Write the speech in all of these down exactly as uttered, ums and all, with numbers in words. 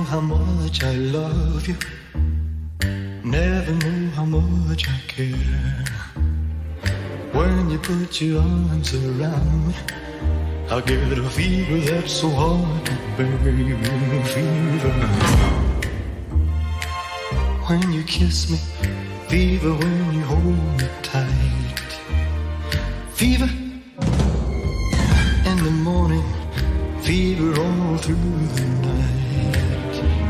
how much I love you. Never knew how much I care. When you put your arms around me, I get a fever that's so hard to bear. Fever when you kiss me, fever when you hold me tight. Fever in the morning, fever all through the night.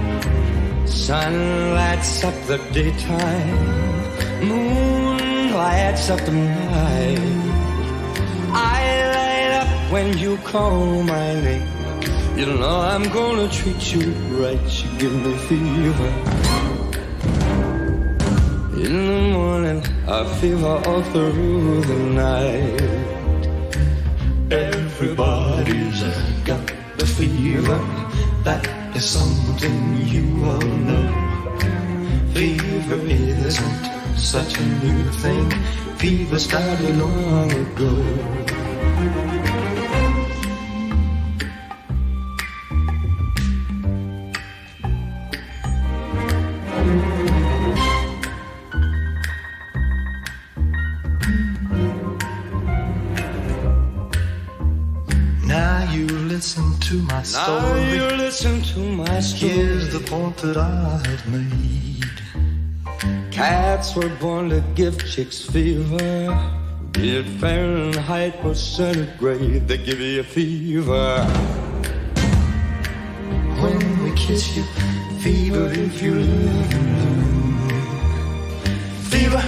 Sun lights up the daytime, moon lights up the night. I light up when you call my name. You know I'm gonna treat you right. You give me fever. In the morning, I fever all through the night. Everybody's got the fever. That is something you all know. Fever isn't such a new thing. Fever started long ago. Now you listen to my story. Now you listen to my story. Here's the point that I've made. Cats were born to give chicks fever. Be it Fahrenheit or centigrade, they give you a fever. When we kiss you, fever if you live alone. Fever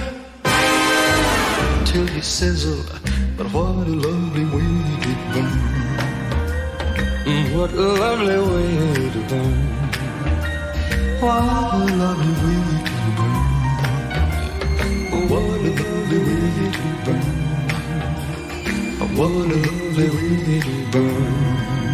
till you sizzle, but what a lovely way to burn. What a lovely way to burn. What a lovely way to burn. What a lovely way to burn. What a lovely way to burn.